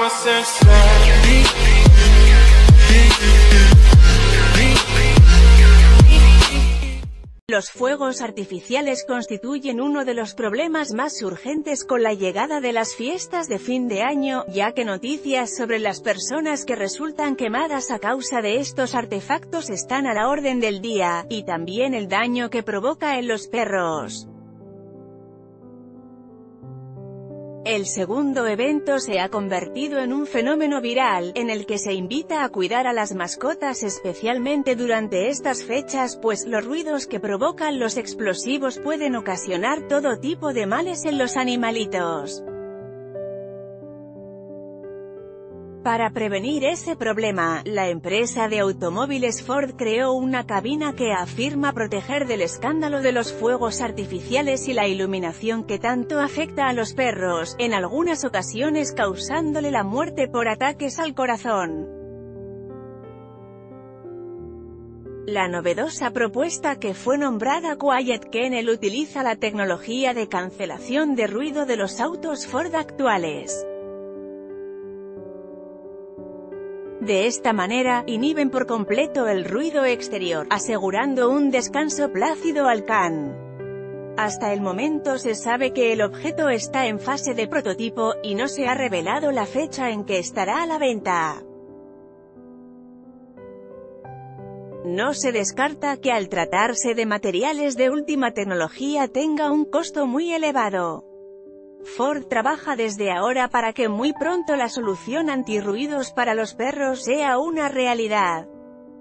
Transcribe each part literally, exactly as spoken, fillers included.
Los fuegos artificiales constituyen uno de los problemas más urgentes con la llegada de las fiestas de fin de año, ya que noticias sobre las personas que resultan quemadas a causa de estos artefactos están a la orden del día, y también el daño que provoca en los perros. El segundo evento se ha convertido en un fenómeno viral, en el que se invita a cuidar a las mascotas especialmente durante estas fechas, pues los ruidos que provocan los explosivos pueden ocasionar todo tipo de males en los animalitos. Para prevenir ese problema, la empresa de automóviles Ford creó una cabina que afirma proteger del escándalo de los fuegos artificiales y la iluminación que tanto afecta a los perros, en algunas ocasiones causándole la muerte por ataques al corazón. La novedosa propuesta, que fue nombrada Quiet Kennel, utiliza la tecnología de cancelación de ruido de los autos Ford actuales. De esta manera, inhiben por completo el ruido exterior, asegurando un descanso plácido al can. Hasta el momento se sabe que el objeto está en fase de prototipo, y no se ha revelado la fecha en que estará a la venta. No se descarta que al tratarse de materiales de última tecnología tenga un costo muy elevado. Ford trabaja desde ahora para que muy pronto la solución antirruidos para los perros sea una realidad.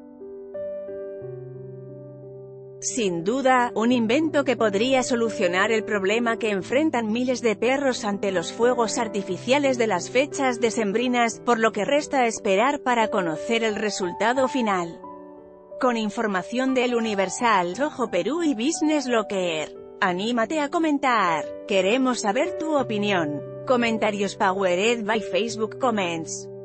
Sin duda, un invento que podría solucionar el problema que enfrentan miles de perros ante los fuegos artificiales de las fechas decembrinas, por lo que resta esperar para conocer el resultado final. Con información del Universal, Ojo Perú y Business Locker. Anímate a comentar. Queremos saber tu opinión. Comentarios powered by Facebook Comments.